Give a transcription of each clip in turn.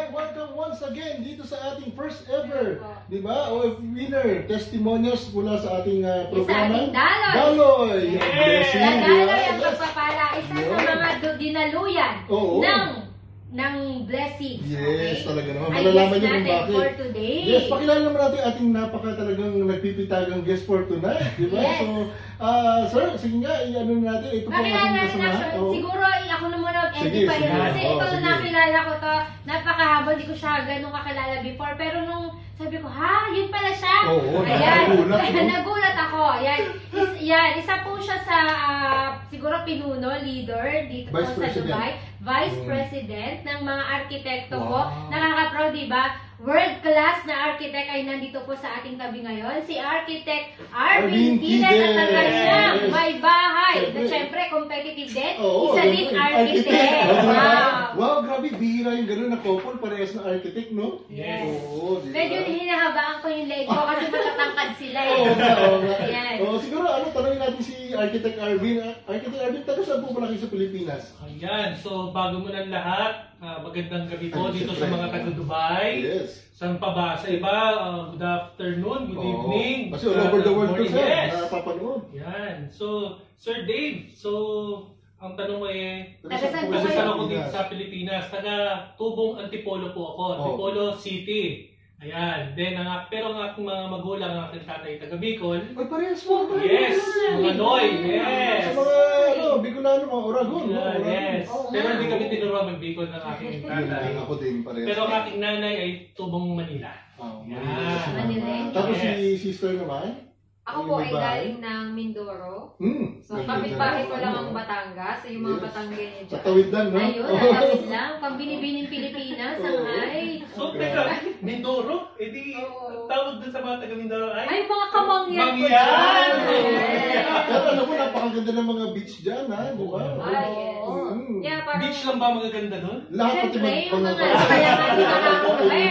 welcome once again dito sa ating first ever, di ba? OF winner, testimonials mula sa ating programa. Sa ating Daloy. Daloy! Yes! Daloy ang pagpapala. Isa sa mga dinaluyan ng blessings. Yes, talaga naman. Ay, Malalaman guest niyo kung natin bakit. for today. Yes, pakilala naman natin ating napaka talagang nagpipitagang guest for tonight, di ba? Yes. So, sir, sige nga, i-ano natin. Ito po ang Makilala ating natin kasama. actually. Siguro ako na muna Sige, edit pa yun. sige. Kasi ito sige. nakilala ko to. Napakahaba. Hindi ko siya ganun kakilala before. Pero nung sabi ko, ha? Yun pala siya? Oo, ayan. nagulat, no? Nagulat ako. Ayan. Isa po siya sa siguro pinuno, leader dito po Vice sa President. Dubai. Vice President ng mga arkitekto po. Wow. Nakaka-proud, diba? World class na architect ay nandito po sa ating tabi ngayon. Si Architect Arvin Quiles at tagal siyang may bahay. Na syempre, competitive din. Oo, Isa din architect. Wow. Wow, grabe, bihira yung gano'n na couple, parehas na architect, no? Yes. Oo, di ba? Medyo hinahabaan ko yung leg ko kasi matatangkad sila eh. Oo nga, oo nga. Ayan. Siguro, tanongin natin si Architect Arvin. Architect Arvin, taga saan po pala kayo sa Pilipinas? Ayan, so bago mo ng lahat, magandang gabi po Ay, dito siyempre. sa mga taga-Dubai. Yes. Saan pa ba? Sa iba, good afternoon, good evening. Kasi all over the world to, good sir, morning, yes. napapanood. Yan. So, Sir Dave, so ang tanong mo Taga saan po kasi kayo? saan ako dito sa Pilipinas? Taga Tubong Antipolo po ako, Antipolo City. Ayan. Then, pero ang aking mga magulang, ang aking tatay taga Bicol. Ay, parehas po. Yes, mga Noy, yes. Sa mga, Bicolano, mga Oragon, no? Yeah, yes. Oo, Pero hindi kami tinuruan mag-Bicol ng aking tatay. Ako din, parehas. Pero ang aking nanay ay Tubong Manila. Manila. Manila. Tapos si Yes. sister naman? Ako po ay galing ng Mindoro. So, kapit-bahay ko lang ang Batangas. So, yung mga Yes. Batanggenyo Sa dyan. tawid lang, no? Ayun, natawid lang. Pambinibining Pilipinas. Ang ay. So, teka, Mindoro? Eh di, Oo. tawag dun sa mga taga Mindoro ay? Ay, mga kamangyan ko Mangyan! dyan. Pero alam mo, napakaganda ng mga beach dyan, ha? Di ba? Ay, yes. Mm. Yeah, parang... Beach lang ba magaganda dun? Lahat pati Siyempre, yung mga Kaya nga, di ba na ako? Ay,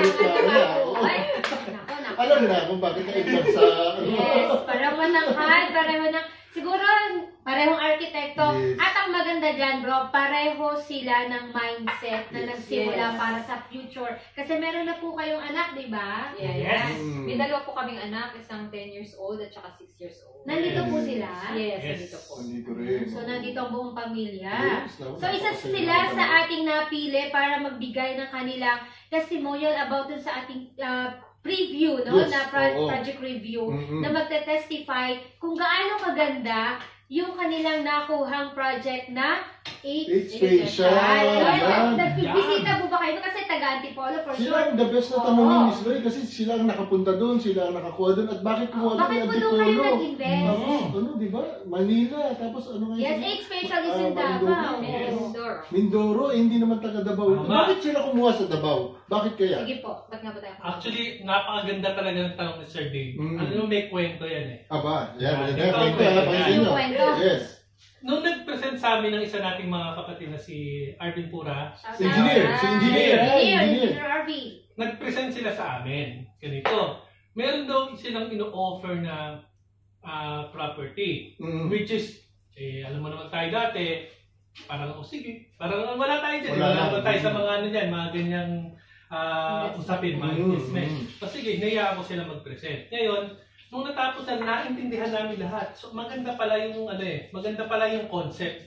Ay, nako. Alam na kung bakit na sa... Yes, parang mananghal, pareho ng, siguro, parehong arkitekto. Yes. At ang maganda dyan, bro, pareho sila ng mindset na Yes. nagsimula Yes. para sa future. Kasi meron na po kayong anak, di ba? Yeah, Yes. May dalawa po kaming anak, isang 10 years old at saka 6 years old. Nandito po sila? Yes, Yes. nandito po. Nandito rin. So, nandito ang buong pamilya. Yes, naku, So, isa napakasaya sila naman. sa ating napili para magbigay ng kanilang testimonial about dun sa ating preview, no? Yes, Na oo. project review, Mhm. na magte-testify kung gaano kaganda yung kanilang nakuhang project na Eight Special. Special. Yan. Nagbibisita po ba kayo? Kasi taga-Antipolo for Sila sure. ang the best na tanongin, Miss Loy, kasi sila ang nakapunta doon, sila ang nakakuha doon. At bakit kumuha doon Bakit po doon kayo nag-invest? Di ba? Manila, tapos ano nga Yes, yun? 8 special is in Davao. Yes. Mindoro. Mindoro, hindi naman taga Davao. Tama. Bakit sila kumuha sa Davao? Bakit kaya? Sige po, ba't nga ba tayo? Actually, napakaganda talaga ng tanong ni Sir Dave. Mm. Ano yung may kwento yan eh. Aba, yan. Ito Yan, ang kwento, ha? kwento. Pakinggan Yung nyo. kwento. Yes. Nung nag-present sa amin ng isa nating mga kapatid na si Arvin Pura, Si engineer, si engineer. Engineer RV. nag-present sila sa amin. Ganito. Meron daw silang ino-offer na property. Mm. Which is, alam mo naman tayo dati, parang, sige, parang wala tayo dyan. Wala Wala na. naman tayo sa mga ano dyan, mga ganyang usapin, mga investment. So sige, naiya ako sila mag-present. Ngayon, nung natapos na, naintindihan namin lahat. So maganda pala yung maganda pala yung concept.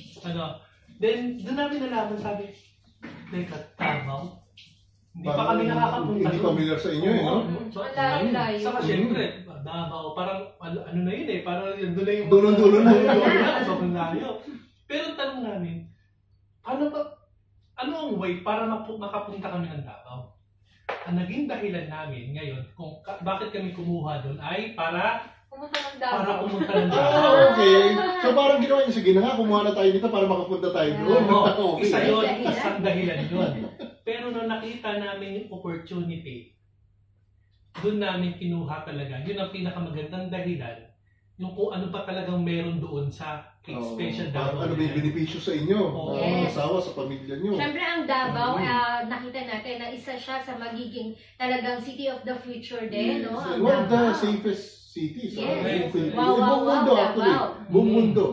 Then doon namin nalaman, sabi, teka, Davao? Hindi pa kami nakakapunta Hindi doon. familiar sa inyo, eh, no? So, Ang layo-layo. saka syempre, Davao, parang ano na yun eh, parang doon na yung... Dulo-dulo na. Sobrang layo. Pero tanong namin, ano ang way para makapunta kami ng Davao? Ang naging dahilan namin ngayon kung bakit kami kumuha doon ay para Pumunta ng para Davao. pumunta ng Davao. Ah, okay. So parang ginawa niyo, sige na nga, kumuha na tayo dito para makapunta tayo doon. Oo, Okay. isa yun, Dahilan. isang dahilan yun. Pero nung nakita namin yung opportunity, doon namin kinuha talaga. Yun ang pinakamagandang dahilan. Yung kung ano pa talagang meron doon sa Oo. Special Parang Davao. ano may benepisyo sa inyo, Oo. mga Yes. asawa, sa pamilya niyo. Siyempre ang Davao, nakita natin na isa siya sa magiging talagang city of the future din, no? Ang One of the Davao. safest cities. Yes. Philippines. Wow, wow, Buong mundo, wow, actually. Davao. Buong mundo.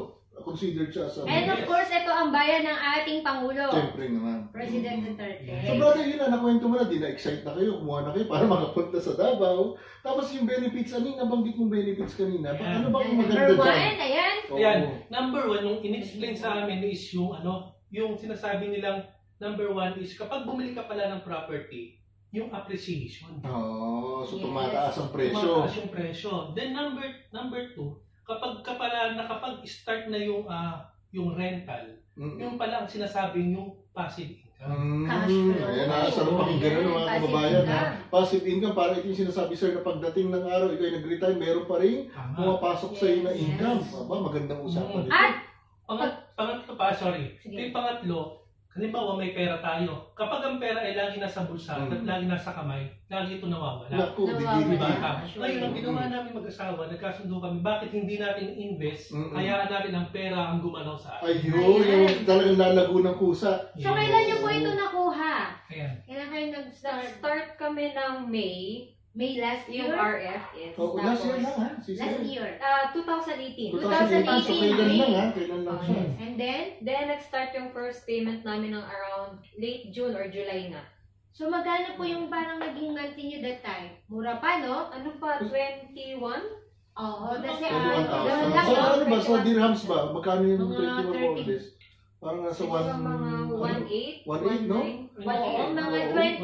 considered siya as a... And of course, ito ang bayan ng ating Pangulo, Siyempre naman. President Duterte. So brother, yun na, nakwento mo na, di-na-excite na kayo, kumuha na kayo para makapunta sa Davao. Tapos yung benefits, ano yung nabanggit mong benefits kanina? Ano ba ang maganda Number dyan? 1, ayan. Oo. Ayan, number 1, nung in-explain sa amin is yung sinasabi nilang number 1 is kapag bumili ka pala ng property, yung appreciation. Oo, so Yes. tumataas ang presyo. Tumataas yung presyo. Then number 2, kapag ka pala nakapag-start na yung rental, yung pala ang sinasabing yung passive income. Cash flow. Ayan na, sarap pakinggan ng mga Passive kababayan. income. Ha? Passive income, para ito yung sinasabi sir na pagdating ng araw, ikaw ay nag-retire, meron pa rin Tama. pumapasok sa iyo na Yes. income. Aba, magandang usapan ito. At, Pangatlo pa, sorry. Sige. Yung pangatlo, halimbawa may pera tayo. Kapag ang pera ay lagi nasa bulsa at lagi nasa kamay, lagi ito nawawala. Naku, Nawawala. Diba? digiri. Ngayon, ang ginawa namin mag-asawa, nagkasundo kami, bakit hindi natin invest, hayaan natin ang pera ang gumalaw sa atin. Ayun, yung talagang lalago ng kusa. so kailan niyo po ito nakuha? Ayan. Kailan kayo nag-start? Start kami ng May, May last year? yung RF is. Oh, last year lang ha, sister. Last year. 2018. 2018, so kailan lang ha, kailan lang siya. Yes. And then, Then, nag-start yung first payment namin ng around late June or July na. so magkano po yung parang naging monthly niyo that time? Mura pa, no? Ano pa, 21? Oo, kasi 21,000. lang, So no? ano ba, sa dirhams ba? Magkano yung Mga 21 more days? Parang nasa Siguro 1... mga 1.8. 1.8, no? 1.9. Oo, mga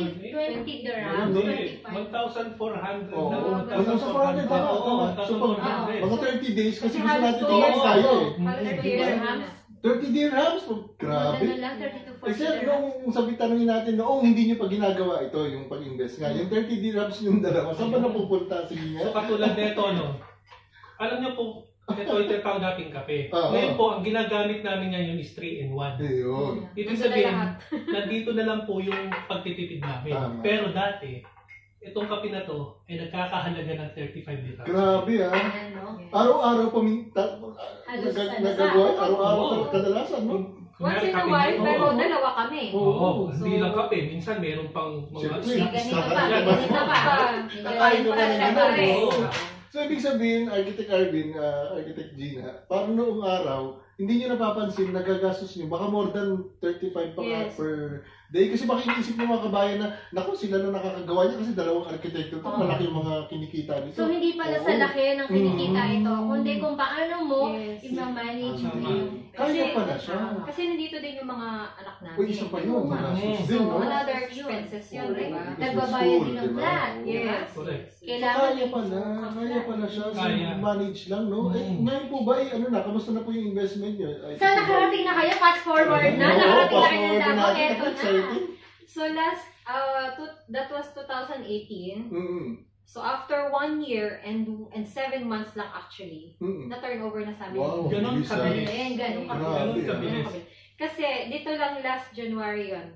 20 dirhams, Hindi, 25. 1,400 Oo, na. 1,400 tama, Oo, tama. So pag 1,400. mga 30 days, kasi Kasi gusto halos natin 2 years tumawag tayo na. eh. Halos 2 years Dirhams. na. 30 dirhams? Oh, Ano grabe. na lang, 30 to 40 Eh sir, dirhams. nung sabi tanongin natin, noong hindi nyo pa ginagawa ito, yung pag-invest nga, yung 30 dirhams yung dalawa, saan ba napupunta? Sige So nga. katulad nito, no? Alam niyo po, ito yung dating kape. Oo. Ngayon po, ang ginagamit namin ngayon is 3-in-1. Ayun. Ibig Nandun na sabihin, lahat. nandito na lang po yung pagtitipid namin. Tama. Pero dati, itong kape na to ay nagkakahalaga ng 35 dirhams. Grabe ah. Ano? Araw-araw paminta, Halos nagagawa, araw-araw Oo. kadalasan, no? Once in a Kape while, dito. pero dalawa kami. Oo, So, hindi lang kape. Minsan meron pang mga Siyempre. May ganito pa, Kakain ganito pa. Kakain ka pa ng Siyempre. Oo. So, ibig sabihin, Architect Arvin, Architect Gina, parang noong araw, hindi nyo napapansin, nagagastos nyo, baka more than 35 pa Yes. per day. Kasi baka iniisip ng mga kabayan na, naku, sila na nakakagawa niya kasi dalawang arkitekto ito, malaki yung mga kinikita nito. So, hindi pala Oo. sa laki ng kinikita ito, kundi kung paano mo Yes. i-manage mo Tama. yung... Kaya pala siya. Kasi nandito din yung mga anak namin. Uy, isa pa yun, Oo nga. magastos Mm. din, no? So, another expenses yun, Correct. di ba? Because Nagbabayad school, din ng diba? flat. Oo. Yes. Correct. Kailangan Kaya pala siya. So, Kaya. manage lang, no? Eh, ngayon po ba, ano na, kamusta na po yung investment nyo? So, nakarating na kayo, fast forward na, Oo, nakarating na kayo fast ng forward Davao, natin. eto na. Exciting. So, that was 2018. Mm-mm. So, after 1 year and 7 months lang actually, Mm-mm. na-turnover na sa amin. Wow, Ganon bilis, kabilis. ah. Ayan, ganun ka. Grabe, Ganon ah. kabilis. Kasi dito lang last January yun,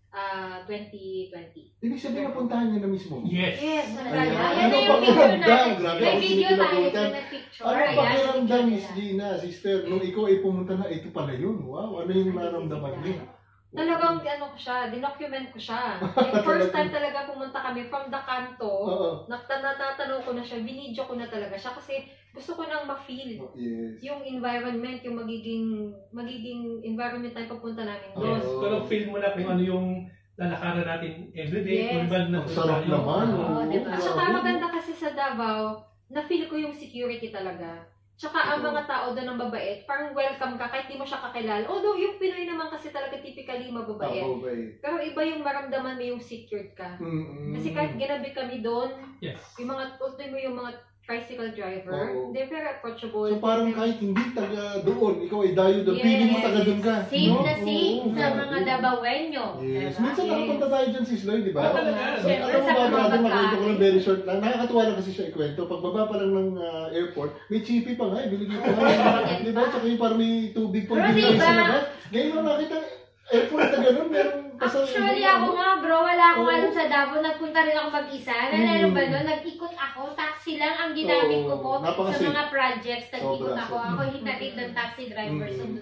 2020. Ibig sabihin, napuntahan niyo na mismo. Yes. Yes, Ayan. Ayan Ano na yung pang picture ramdam? natin. Grabe, May ako video hindi tayo nabutan. ito na picture. Ano Ayan, pakiramdam, yung Miss picture Gina, sister, nung ikaw ay pumunta na, ito pala yun. Wow, ano yung naramdaman niyo? Talagang ano ko siya, dinocument ko siya. Yung first time talaga pumunta kami from the kanto, Oo. natatanong ko na siya, binidyo ko na talaga siya kasi gusto ko nang ma-feel Yes. yung environment, yung magiging environment na pupunta namin doon. Yes. Pero feel mo na kung ano yung lalakaran natin everyday. Yes. Kung ba na Ang sarap naman. Oo, Oo, diba? At saka maganda kasi sa Davao, na-feel ko yung security talaga. Tsaka ang mga tao doon ng babait, parang welcome ka kahit di mo siya kakilala. Although yung Pinoy naman kasi talaga typically mababait. Ako, bay. Pero iba yung maramdaman mo yung secured ka. Mm-mm. Kasi kahit ginabi kami doon, Yes. yung mga, ultimo yung mga tricycle driver, Oo. they're very approachable. So parang kahit hindi taga doon, ikaw ay dayo doon, Yes. feeling mo taga doon ka. Safe no? na safe Oo, sa grabe. mga Dabawenyo. Yes. Diba? Minsan nakapunta tayo dyan si Sloy, di ba? Ah, talaga? Siyempre, Alam mo sa ba, mga brother, makwento ko pagkain. lang very short lang. Nakakatuwa lang kasi siya ikwento. Pagbaba pa lang ng airport, may chippy pa nga, binigay pa nga. Di ba? Tsaka yung parang may tubig pang Pero binigay diba? sa labas. Ngayon lang nakita, airport na gano'n, meron Actually, ako nga bro, wala akong Oo. alam sa Davao. Nagpunta rin ako mag-isa. Nalala ba nun? Nag-ikot ako. Taxi lang ang ginamit ko po Oo, napaka-safe. sa mga projects. Nag-ikot Sobra, ako. sobra. Ako hinatid ng taxi driver. So,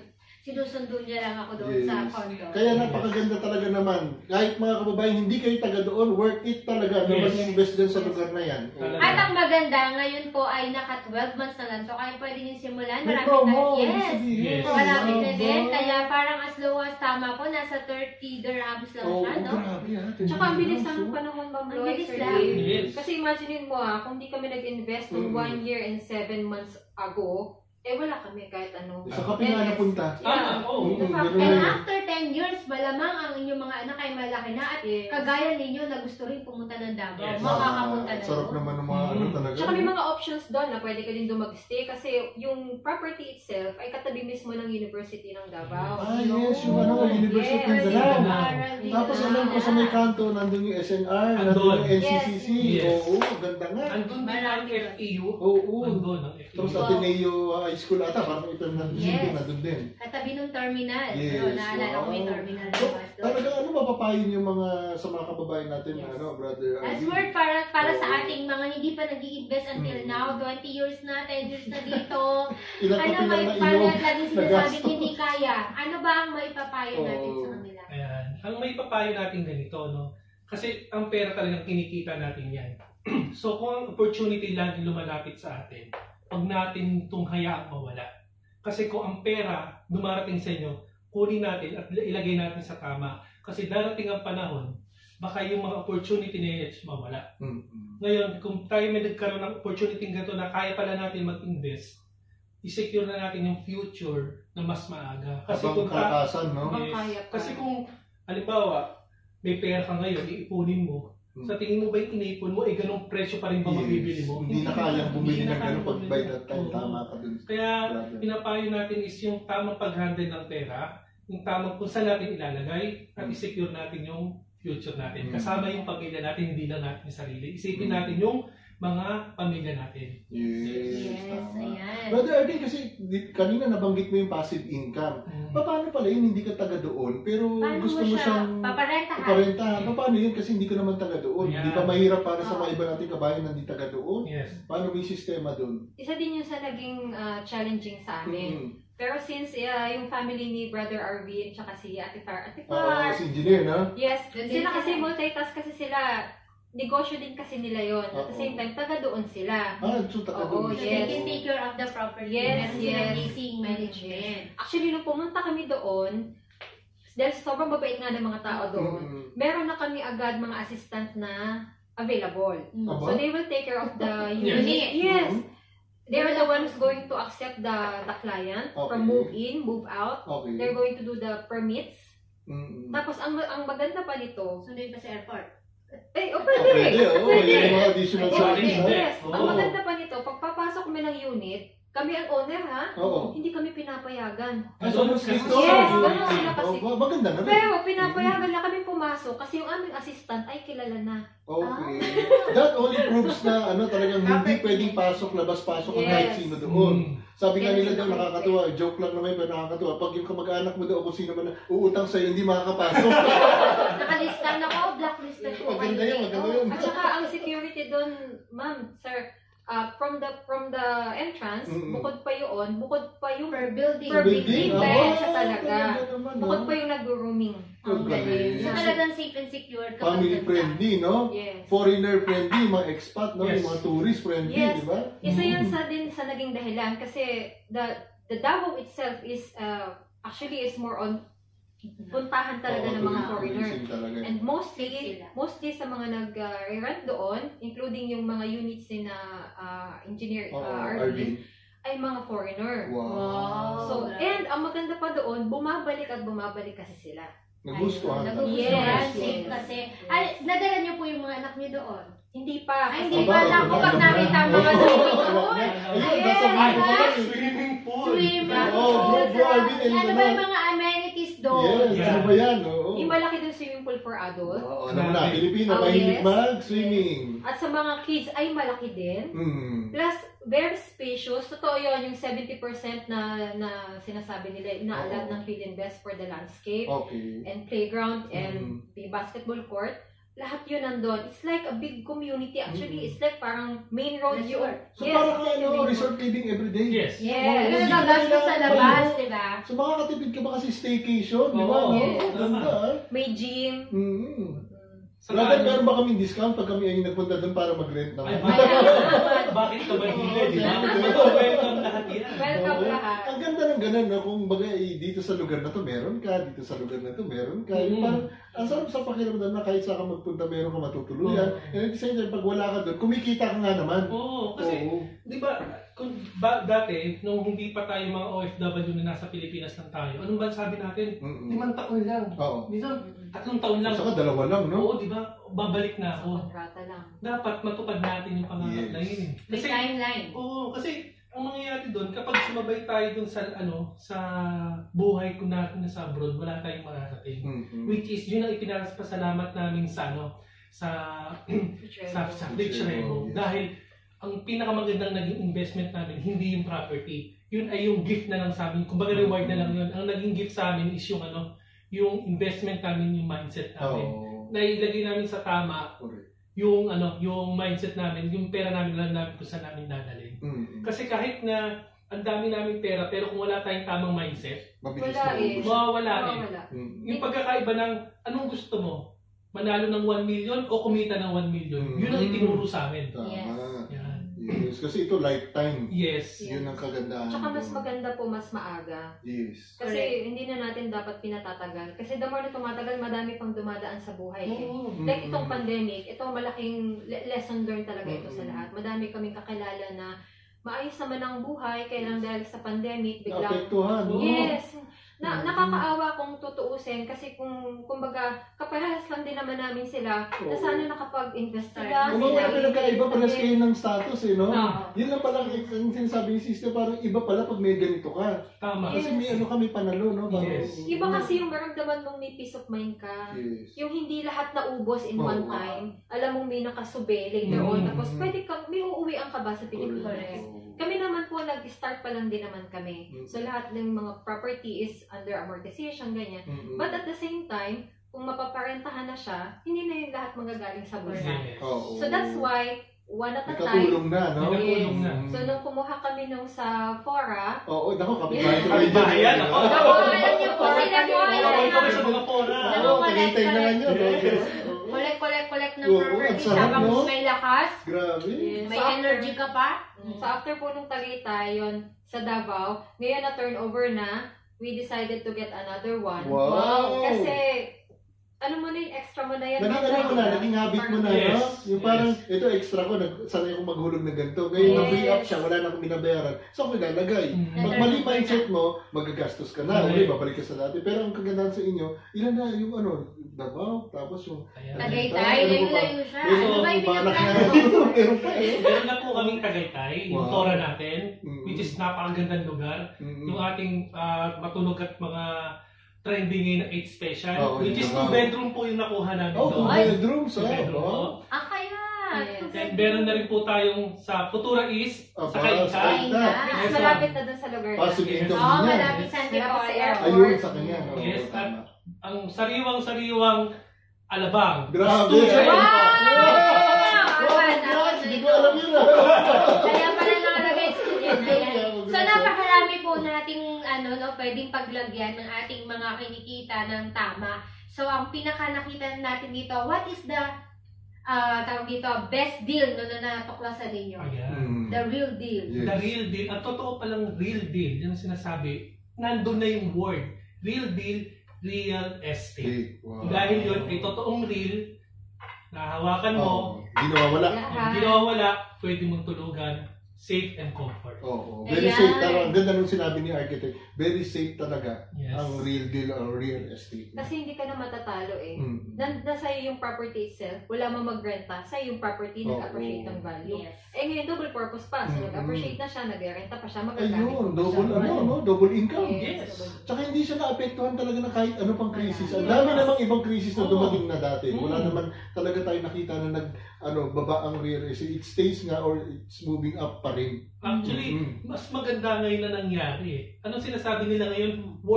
sinusundo niya lang ako doon Yes. sa condo. Kaya napakaganda talaga naman. Kahit mga kababayan, hindi kayo taga doon, worth it talaga na Yes. mag-invest din sa lugar na yan. Talaga. At ang maganda, ngayon po ay naka 12 months na lang. So, kaya pwede nyo simulan. May Marami promo, na, ibig yes. sabihin. Yes. Marami na din. Aba. Kaya parang as low as tama po, nasa 30 dirhams lang Oo, siya, no? grabe ha. Tsaka ang bilis ng panahon, Ma'am Ang Loy, bilis Sir lang. Dave. Yes. Kasi imaginein mo kung di kami nag-invest nung 1 year and 7 months ago, wala kami kahit ano. Sa kape nga napunta. Tama, oo. The fact ganun And na. after 10 years, malamang ang inyong mga anak ay malaki na at Yes. kagaya ninyo na gusto rin pumunta ng Davao. Yes. Makakapunta na Sarap doon. naman ng mga ano talaga. Tsaka may mga options doon na pwede ka din doon mag-stay kasi yung property itself ay katabi mismo ng University ng Davao. Ah, yes, yung ano, University Yes. of Mindanao. Aral din Tapos na. alam ko sa may kanto, nandun yung SNR, nandun Andun. yung NCCC. Yes. Oo, ganda nga. Andun din ang FEU. Oo. Andun ang FEU. Tapos Ateneo High School ata, parang ito na Yes. nandun din. Katabi ng terminal. Yes, So, naalala ko may wow. terminal So, na bus doon. talaga ano mapapayo yung mga sa mga kababayan natin Yes. na ano, brother As Arvin? word para sa Oo. ating mga hindi pa nag-i-invest until Mm. now, 20 years na, 10 years na dito. Ilang Ano kape may lang na parang inom. laging sinasabing hindi kaya. Ano ba ang maipapayo natin Oo. sa kanila? Ayan. Ang may papayo natin ganito, no? Kasi ang pera talagang kinikita natin yan. So kung ang opportunity lagi lumalapit sa atin, huwag natin itong hayaang mawala. Kasi kung ang pera dumarating sa inyo, kunin natin at ilagay natin sa tama. Kasi darating ang panahon, baka yung mga opportunity na yun mawala. Mm-mm. Ngayon, kung tayo may nagkaroon ng opportunity ganito na kaya pala natin mag-invest, i-secure na natin yung future na mas maaga. Kasi Habang kung kakasan, no? Habang kaya pa. kasi kung, halimbawa, may pera ka ngayon, iipunin mo, sa tingin mo ba yung inipon mo, ganong presyo pa rin ba mabibili mo? Hindi na kayang bumili Hindi na ng kayang gano'n pag by bumili. that time. Oo. Tama ka dun. Kaya, Brother. pinapayo natin is yung tamang pag-handle ng pera, yung tamang kung saan natin ilalagay, at i-secure natin yung future natin. Kasama yung pamilya natin, hindi lang natin yung sarili. Isipin natin yung mga pamilya natin. Yes. Yes, tama. ayan. Brother Arvin, kasi kanina nabanggit mo yung passive income. Paano pala yun? Hindi ka taga doon, pero Paano gusto mo mo siya siyang paparentahan? iparentahan. Paano yun? Kasi hindi ka naman taga doon. Yeah. Di ba mahirap para sa Oo. mga iba nating kabayan na hindi taga doon? Yes. Paano may sistema doon? Isa din yung sa naging challenging sa amin. Pero since yung family ni Brother Arvin tsaka si Ate Far, Si engineer, na? yes, Doon din sila kasi sila. multitask kasi sila. Negosyo din kasi nila yon. At the Oo. same time, taga doon sila. So taga Oo, doon. So, yes. they can take care of the property. Yes, Meron silang yes. leasing management. Actually, nung pumunta kami doon, dahil sobrang mabait nga ng mga tao doon, meron na kami agad mga assistant na available. Aba? So they will take care of the Yes. unit. Yes. Mhm. They are the ones going to accept the client Okay. from move in, move out. Okay. They're going to do the permits. Mm-mm. Tapos ang maganda pa nito, Sunduin pa sa airport. pwede. Pwede, oo. Pwede. Yan yung mga additional Oo, charges, ha? yes. Oo. Ang maganda pa nito, pag papasok kami ng unit, kami ang owner ha, Oo. hindi kami pinapayagan. So, mas gusto. Yes, ganun sila kasi. Maganda na rin. Pero pinapayagan na kami pumasok kasi yung aming assistant ay kilala na. Okay. That only proves na talagang hindi pwedeng pasok, labas-pasok ang Yes. kahit sino doon. Sabi nga Yes, nila daw, yes. nakakatuwa, joke lang naman, pero nakakatuwa. Pag yung kamag-anak mo daw, kung sino man na uutang sa'yo, hindi makakapasok. Nakalista na ko, blacklisted ko. Maganda yun, maganda yun. At saka ang security doon, ma'am, sir, from the entrance, Mm-mm. bukod pa yung Per building. Per building. Ah, Kaya siya talaga. maganda naman, bukod no? pa yung nag-rooming. Ang galing. So, talagang safe and secure kapag Family nandun ka. friendly, no? Yes. Foreigner friendly, mga expat, no? Yes. Yung mga tourist friendly, Yes. di ba? Isa yan sa naging dahilan kasi the Davao itself is actually is more on puntahan talaga ng mga foreigner. tourism talaga. And Sila. mostly sa mga nag-rent doon, including yung mga units ni na engineer Oo, Arvin, ay mga foreigner. Wow. So, and ang maganda pa doon, bumabalik kasi sila. Nagustuhan. Nagugustuhan. Yes. Safe kasi. Ay, nadala niyo po yung mga anak niyo doon. Hindi pa. Ay, hindi Aba, pa lang. aba, Kapag aba. nakita ang mga swimming pool. Ayun, Yes, nasa diba? video pa lang eh. Swimming pool. Swimming Oh, bro, pool. Arvin, and Ano ano? ba yung mga amenities doon? Yes, Yeah. ano ba yan? Oo. Yung malaki doon swimming pool for adult. Oo, alam mo na, Pilipino, Oh, mahilig yes. mag-swimming. At sa mga kids ay malaki din. Hmm. Plus, very spacious. Totoo yun, yung 70% na sinasabi nila, inaalad Oo. ng Philippine Best for the landscape Okay. and playground and Mhm. the basketball court. lahat yun nandun. It's like a big community. Actually, it's like parang main road yun. Resort. So parang resort living every day. Yes. Yes. Oo, Nagagastos sa labas, di ba? So makakatipid ka ba kasi staycation, di ba? Oo, Oo, yes. ganda ah. May gym. Brother, meron ba kaming discount pag kami ay nagpunta doon para mag-rent Ay, naman? bakit ka ba hindi, di ba? Oo. Welcome lahat yan. Welcome Oo. lahat. Ang ganda ng ganun, no? Kung baga dito sa lugar na to meron ka, dito sa lugar na to meron ka. Yung parang, ang sarap sa pakiramdam na kahit saan ka magpunta meron ka matutuluyan. And at the same time, pag wala ka doon, kumikita ka nga naman. Oo, kasi, Oo. di ba, dati, nung hindi pa tayo mga OFW na nasa Pilipinas lang tayo, anong ba sabi natin? Mm-mm. 5 taon lang. Oo. Minsan, 3 taon lang. Saka 2 lang, no? Oo, di ba? Babalik na Sa ako. kontrata lang. Dapat matupad natin yung pangarap Yes. na yun. May timeline. Oo, kasi ang mangyayari doon, kapag sumabay tayo doon sa, sa buhay ko natin na sa abroad, wala tayong mararating. Mm-mm. Which is, yun ang ipinapasalamat namin sa, sa Rich Remo. Yes. Dahil, ang pinakamagandang naging investment namin, hindi yung property. Yun ay yung gift na lang sa amin. Kumbaga reward na lang yun. Ang naging gift sa amin is yung yung investment namin, yung mindset namin. Oo. Nailagay namin sa tama Correct. yung yung mindset namin, yung pera namin lang namin kung saan namin dadalhin. Mm-mm. Kasi kahit na ang dami namin pera, pero kung wala tayong tamang mindset, Mabilis Wala na eh. ubos. mawawala eh. Wala. Mm-mm. Yung pagkakaiba ng anong gusto mo, manalo ng 1 million o kumita ng 1 million, yun ang itinuro sa amin. Tama. Yan. Yes. Kasi ito lifetime. Yes. Yun ang kagandahan. Tsaka mas doon. maganda po, mas maaga. Yes. Kasi Correct. hindi na natin dapat pinatatagal. Kasi the more na tumatagal, madami pang dumadaan sa buhay. Eh. Oo. Like itong pandemic, ito malaking lesson learned talaga ito sa Mm-mm. lahat. Madami kaming kakilala na maayos naman ang buhay, kaya lang dahil sa pandemic, biglang Naapektuhan. Oo. yes. Mm. Nakakaawa kung tutuusin kasi kumbaga kaparehas lang din naman namin sila na Oo. sana nakapag-invest sila. Kung mga pinagkaiba pala kayo ng status eh, no? Oo. Yun lang pala ang sinasabi ni sister, parang iba pala pag may ganito ka. Tama. Kasi may kami panalo, no? Parang- Yes. Iba kasi yung maramdaman mong may peace of mind ka. Yes. Yung hindi lahat naubos in Oo. one time. Alam mong may nakasube later on. Mm. Tapos pwede ka, may uuwian ka ba sa Pilipinas? Correct. Kami naman po, nag-start pa lang din naman kami. Mm. So lahat ng mga property is under amortization, ganyan. Mm-mm. But at the same time, kung mapaparentahan na siya, hindi na yung lahat manggagaling sa bulsa. Yes. Oo. So that's why, one at a time, Ikatulong na, no? Ikatulong na. Mm. so nung kumuha kami nung sa Fora, Oo, naku, kapitbahay ko Kapitbahay yan, ako. Ako, alam niyo po, sila po ay Kaway kami sa mga fora. Oo, tagaytay na nga nyo, no? collect ng Oo, property ang sarap, habang no? may lakas, Grabe. may energy ka pa. so after po nung Tagaytay, yun, sa Davao, ngayon na turnover na, we decided to get another one. Wow! Kasi, ano mo na yung extra mo na yan. Naging Ma'am, ano mo na, diba? naging habit mo na, Yes. no? Yung parang, Yes. ito extra ko, sanay akong maghulog na ganito. Ngayon, Yes. na-free up siya, wala na akong binabayaran. So, ako ilalagay. Mm. Pag mali mindset mo, magagastos ka na. Okay. Uli, babalik ka sa dati. Pero ang kagandahan sa inyo, ilan na yung Davao, tapos yung Ayan. Tagaytay, layo-layo siya. Yes, Ano ba yung balak na pinaplano dito. mo? Meron pa eh. Meron na po kaming Tagaytay, yung Wow. fora natin, Mm. which is napakagandang lugar. Mm-mm. Yung ating matulog at mga trending ngayon na 8 special, Oo, which yun is na 2 nga. bedroom po yung nakuha namin Oh, doon. 2 bedrooms, 2 bedroom po. oh. Ah, kaya. Yes. And meron na rin po tayong sa Futura East, Aba, sa Kainta. sa Kainta. Which is Yes, malapit na dun sa lugar Passive Yes. income Oo, din yan. malapit sa Antipolo Malapit sa Airport. Ayun, sa kanya. no? Yes, Tama. Ang sariwang-sariwang Alabang. Grabe. Studio. Ay, Wow! Wow! Awan, Wow! awan Hindi na ko alam yun. ah. Kaya pala nakalagay sa yan. Ayan. So, napakarami po nating pwedeng paglagyan ng ating mga kinikita ng tama. So, ang pinaka nakita natin dito, what is the tawag dito, best deal na natuklasan ninyo? Ayan. Mm. The real deal. Yes. The real deal. Ang totoo palang real deal, yan ang sinasabi, nandun na yung word. Real deal, real estate. Wow. Dahil yun ay totoong real, nahawakan mo, Oo. Hindi nawawala. hindi nawawala, pwede mong tulugan, safe and comfort. Oo. Very Ayan. safe talaga. Ang ganda nung sinabi ni architect. Very safe talaga Yes. ang real deal or real estate. Kasi hindi ka na matatalo eh. Mm. Nasa iyo yung property itself, wala mo magrenta, sa yung property Oo. nag-appreciate ng value. Yes. Eh ngayon, double purpose pa. So, Mm-mm. nag-appreciate na siya, nag-renta pa siya, magagamit Ayun, mo pa double siya. double income. Yes. double. Tsaka hindi siya naapektuhan talaga ng kahit ano pang krisis. Ang Yes. dami namang ibang krisis na Oo. dumating na dati. Wala Mm. naman talaga tayo nakita na baba ang real estate. It stays nga or it's moving up pa rin. Actually, Mm. mas maganda ngayon na nangyari. Anong sinasabi nila ngayon? Work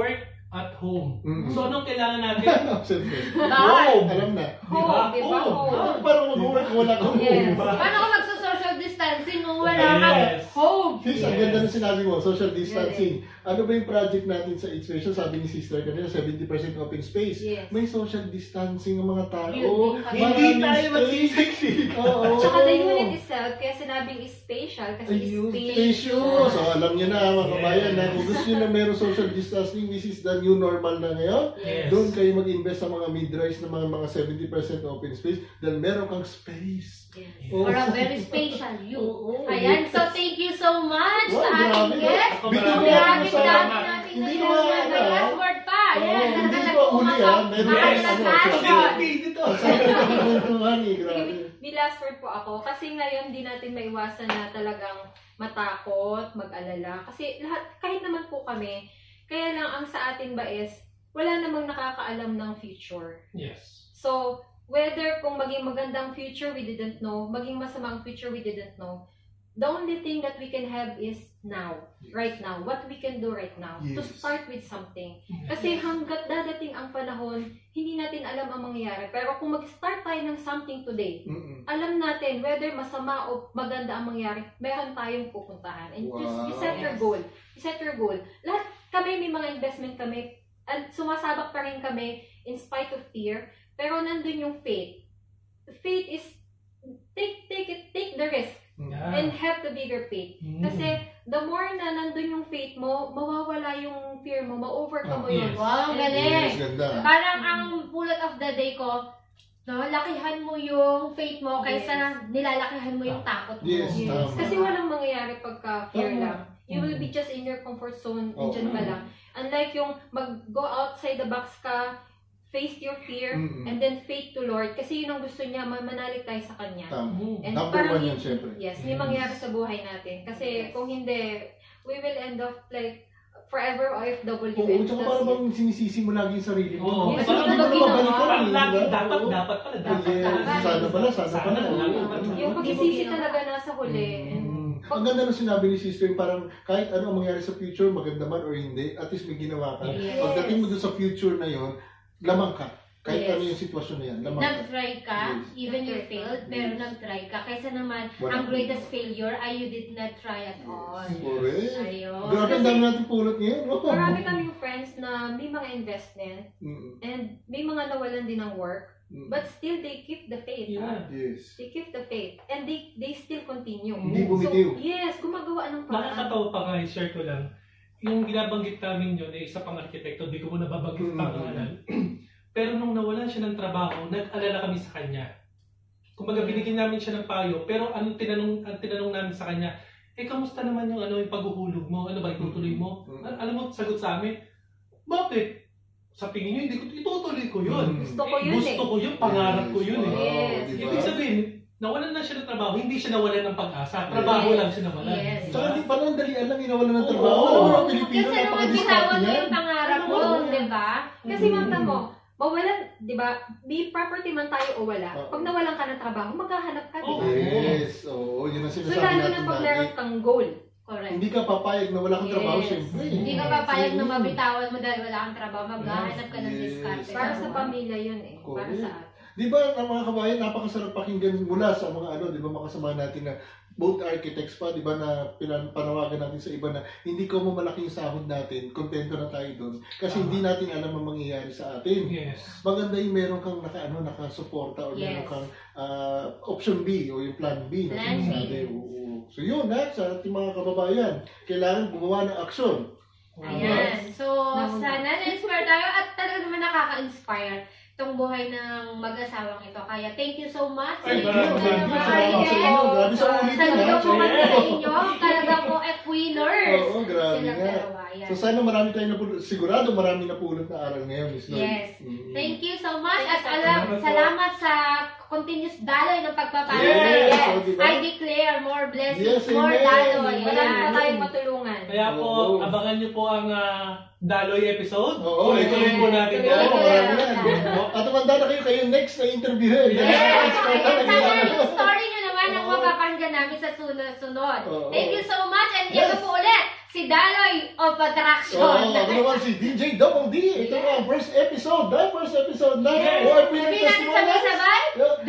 at home. Mm. So, anong kailangan natin? Siyempre. Bawal. Alam na. Home, di ba? Home. Parang mag-work, wala kang Yes. home. Paano ka magso-social distancing kung wala kang Yes. home? Sis, ang ganda na sinabi mo, social distancing. Ano ba yung project natin sa Inspiration? Sabi ni Sister kanina, 70% open space. Yes. May social distancing ng mga tao. Yun, Hindi Maraming tayo space. magsisiksik. Oo. Tsaka the unit itself, kaya sinabing spatial kasi Ayun, space. spacious. So, alam niyo na, mga kabayan, na kung gusto niyo na meron social distancing, this is the new normal na ngayon. Yes. Doon kayo mag-invest sa mga mid-rise na mga 70% open space dahil meron kang space. Yes. Oo. For a very special you. Oo. Ayan, so thank you so much Wow, sa ating grabe. guest. Ako, Bigyan maraming mo ako Grabe, sa- dami natin Hindi na ko yes, ano, may last word pa. Oo, Ayan, hindi talaga ko huli, nagpupunta meron ka yes, ng ano, passion. dito. Kwentuhan eh, grabe. May last word po ako kasi ngayon di natin maiwasan na talagang matakot, mag-alala. Kasi lahat, kahit naman po kami, kaya lang ang sa atin ba is, wala namang nakakaalam ng future. Yes. So, whether kung maging magandang future we didn't know, maging masamang future we didn't know, the only thing that we can have is now, right now, what we can do right now, to Yes. start with something. Kasi hanggat dadating ang panahon, hindi natin alam ang mangyayari. Pero kung mag-start tayo ng something today, Mm-mm. alam natin whether masama o maganda ang mangyari, meron tayong pupuntahan. And just you set your Yes. goal. You set your goal. Lahat kami may mga investment kami at sumasabak pa rin kami in spite of fear. Pero nandun yung faith. Faith is take the risk Yeah. and have the bigger faith. Kasi the more na nandun yung faith mo, mawawala yung fear mo, ma-overcome mo yun. Yes. Wow, ang galing. Yes, ganda. Parang ang pulot of the day ko, no, lakihan mo yung faith mo kaysa nilalakihan mo yung takot mo. Yes, tama. Kasi walang mangyayari pagka fear Tama. lang. You will be just in your comfort zone, Oo. andyan ka lang. Unlike yung mag-go outside the box ka, face your fear, and then faith to Lord. Kasi yun ang gusto niya, manalig tayo sa Kanya. Tama. And Number parang one yan, syempre. Yes, may mangyari sa buhay natin. Kasi kung hindi, we will end up like forever OFW. Oo, and tsaka that's parang it. bang sinisisi mo lagi yung sarili mo. Oo. Yes, Parang hindi hindi mo mo mabalikan Parang eh, lagi, diba? dapat Oo. pala. Yes, dapat. sana pala. Yung pagsisisi talaga nasa huli. And Ang ganda nung sinabi ni Sister, yung parang kahit ano ang mangyari sa future, maganda man or hindi, at least may ginawa ka. Yes. Pagdating mo dun sa future na yon, lamang ka. Kahit Yes. ano yung sitwasyon na yan, lamang ka. Nag-try ka, Yes. even you failed, pero nag-try ka. Kaysa naman, Wala. ang greatest failure ay you did not try at all. Correct. Ayun. Grabe, ang dami natin pulot ngayon. no? marami kaming friends na may mga investment Mm, and may mga nawalan din ng work, mm. but still they keep the faith. Yeah. Yes. They keep the faith. And they still continue. Hindi So, bumitiw. yes, gumagawa ng paraan. Nakakatawa pa nga, i-share ko lang. Yung binabanggit namin yun, eh, isa pang arkitekto, di ko muna babanggit pangalan. Pero nung nawalan siya ng trabaho, nag-alala kami sa kanya. Kumbaga, binigyan namin siya ng payo, pero ang tinanong namin sa kanya, kamusta naman yung paghuhulog mo? Ano ba, itutuloy mo? Alam mo, sagot sa amin, bakit? Sa tingin niyo, hindi ko itutuloy ko yun. Gusto ko yun Gusto ko yun, pangarap ko yun eh. Yes. Diba? Ibig sabihin, nawalan na siya ng trabaho, hindi siya nawalan ng pag-asa. Trabaho Yes. lang siya nawalan. Yes. Diba? Tsaka di pa lang dalian lang inawalan ng trabaho. Oo. Alam mo, ang Pilipino, Kasi naman napaka-diskarte bitawan mo niyan. yung pangarap mo, di ba? Kasi ma'am mo, mawalan, di ba, be property man tayo o wala. Oo. Pag nawalan ka ng trabaho, maghahanap ka, di ba? Yes, oo, yun ang So, sinasabi lalo natin na pag lagi. meron kang goal. Correct. Hindi ka papayag na wala kang trabaho, Yes. syempre. Hindi ka papayag na mabitawan mo dahil wala kang trabaho. Maghahanap ka ng Yes. diskarte. Para sa pamilya yun eh. Para Correct. sa atin. Di ba, ang mga kabayan, napakasarap pakinggan mula sa mga di ba, makasama natin na both architects pa, di ba, na panawagan natin sa iba na hindi ko mo malaki yung sahod natin, kontento na tayo doon. Kasi hindi natin alam ang mangyayari sa atin. Yes. Maganda yung meron kang nakasuporta o meron Yes. kang option B o yung plan B na Plan B. sinasabi. Oo. So yun sa ating mga kababayan, kailangan gumawa ng aksyon. Ayan. So, sana na-inspire tayo at talaga naman nakaka-inspire itong buhay ng mag-asawang ito. Kaya thank you so much. Ay, Thank maraming you. salamat sa inyo. Grabe sa ulitin, Sa iyo ha? po kami sa inyo. Talaga po winners. Oo, grabe Silang nga. dalawa. Yan. So sana marami tayong napulot, sigurado marami napulot na aral ngayon, Miss Lloyd. Yes. Mm. Thank you so much. At Salamat po. salamat sa continuous daloy ng pagpapala. Yes, Yes. o, diba? I declare more blessings, Yes, more amen. daloy. Marami Ayan. pa tayong matulungan. Kaya po, Oo. abangan niyo po ang Daloy episode. Oo, Tuloy-tuloy po natin Tuloy-tuloy. Oo, yan. marami yan. At tumanda na kayo next na interviewin. Yes. Expert na And sana naging- yung story nyo naman ang Oo. mapapanggan namin sa sunod-sunod. Oo. Thank you so much. And Yes. ito po ulit si Daloy of Attraction. Oo, ako naman si DJ Double D. Ito nga, first episode na. Yes. Award winner Sabihin natin testimonials. sabay-sabay.